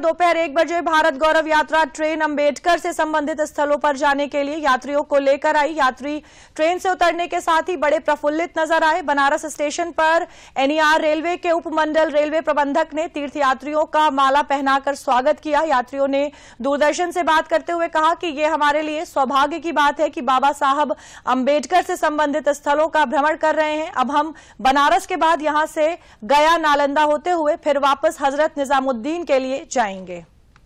दोपहर 1 बजे भारत गौरव यात्रा ट्रेन अंबेडकर से संबंधित स्थलों पर जाने के लिए यात्रियों को लेकर आई। यात्री ट्रेन से उतरने के साथ ही बड़े प्रफुल्लित नजर आए। बनारस स्टेशन पर एनईआर रेलवे के उपमंडल रेलवे प्रबंधक ने तीर्थयात्रियों का माला पहनाकर स्वागत किया। यात्रियों ने दूरदर्शन से बात करते हुए कहा कि ये हमारे लिए सौभाग्य की बात है कि बाबा साहब अंबेडकर से संबंधित स्थलों का भ्रमण कर रहे हैं। अब हम बनारस के बाद यहां से गया नालंदा होते हुए फिर वापस हजरत निजामुद्दीन के लिए जाएंगे।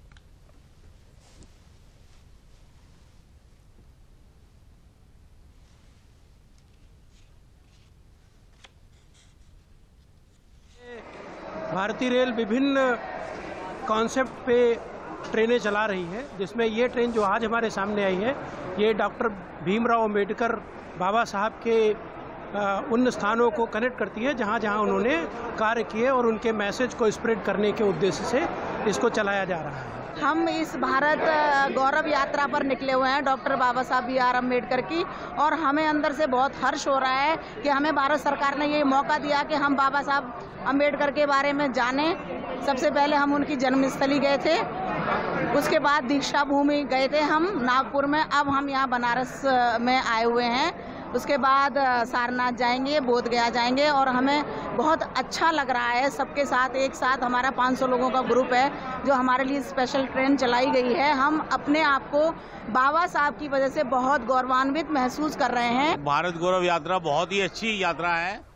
भारतीय रेल विभिन्न कॉन्सेप्ट पे ट्रेनें चला रही है, जिसमें ये ट्रेन जो आज हमारे सामने आई है ये डॉक्टर भीमराव अंबेडकर बाबा साहब के उन स्थानों को कनेक्ट करती है जहाँ जहाँ उन्होंने कार्य किए और उनके मैसेज को स्प्रेड करने के उद्देश्य से इसको चलाया जा रहा है। हम इस भारत गौरव यात्रा पर निकले हुए हैं डॉक्टर बाबा साहब B.R. अम्बेडकर की, और हमें अंदर से बहुत हर्ष हो रहा है कि हमें भारत सरकार ने ये मौका दिया कि हम बाबा साहब अम्बेडकर के बारे में जानें। सबसे पहले हम उनकी जन्मस्थली गए थे, उसके बाद दीक्षा भूमि गए थे हम नागपुर में, अब हम यहाँ बनारस में आए हुए हैं। उसके बाद सारनाथ जाएंगे, बोध गया जाएंगे, और हमें बहुत अच्छा लग रहा है। सबके साथ एक साथ हमारा 500 लोगों का ग्रुप है जो हमारे लिए स्पेशल ट्रेन चलाई गई है। हम अपने आप को बाबा साहब की वजह से बहुत गौरवान्वित महसूस कर रहे हैं। भारत गौरव यात्रा बहुत ही अच्छी यात्रा है